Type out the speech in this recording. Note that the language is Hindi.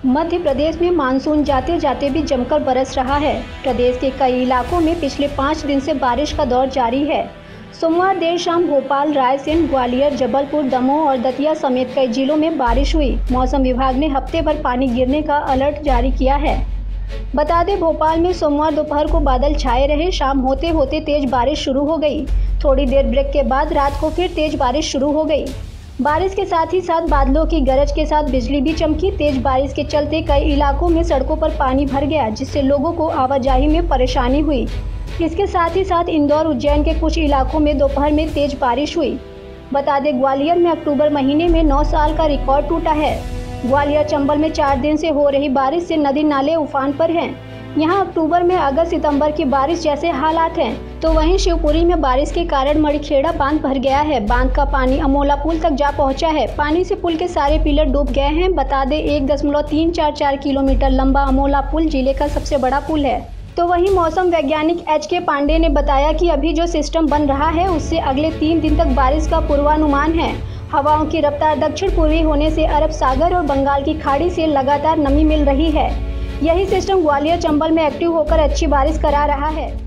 मध्य प्रदेश में मानसून जाते जाते भी जमकर बरस रहा है। प्रदेश के कई इलाकों में पिछले 5 दिन से बारिश का दौर जारी है। सोमवार देर शाम भोपाल, रायसेन, ग्वालियर, जबलपुर, दमोह और दतिया समेत कई जिलों में बारिश हुई। मौसम विभाग ने हफ्ते भर पानी गिरने का अलर्ट जारी किया है। बता दें, भोपाल में सोमवार दोपहर को बादल छाए रहे। शाम होते होते तेज बारिश शुरू हो गई। थोड़ी देर ब्रेक के बाद रात को फिर तेज बारिश शुरू हो गई। बारिश के साथ ही साथ बादलों की गरज के साथ बिजली भी चमकी। तेज बारिश के चलते कई इलाकों में सड़कों पर पानी भर गया, जिससे लोगों को आवाजाही में परेशानी हुई। इसके साथ ही साथ इंदौर, उज्जैन के कुछ इलाकों में दोपहर में तेज बारिश हुई। बता दें, ग्वालियर में अक्टूबर महीने में 9 साल का रिकॉर्ड टूटा है। ग्वालियर चंबल में 4 दिन से हो रही बारिश से नदी नाले उफान पर हैं। यहाँ अक्टूबर में अगस्त सितंबर की बारिश जैसे हालात हैं, तो वहीं शिवपुरी में बारिश के कारण मणिखेड़ा बांध भर गया है। बांध का पानी अमोला पुल तक जा पहुंचा है। पानी से पुल के सारे पिलर डूब गए हैं। बता दें, 1.344 किलोमीटर लंबा अमोला पुल जिले का सबसे बड़ा पुल है। तो वहीं मौसम वैज्ञानिक HK पांडे ने बताया कि अभी जो सिस्टम बन रहा है, उससे अगले 3 दिन तक बारिश का पूर्वानुमान है। हवाओं की रफ्तार दक्षिण पूर्वी होने से अरब सागर और बंगाल की खाड़ी से लगातार नमी मिल रही है। यही सिस्टम ग्वालियर, चंबल में एक्टिव होकर अच्छी बारिश करा रहा है।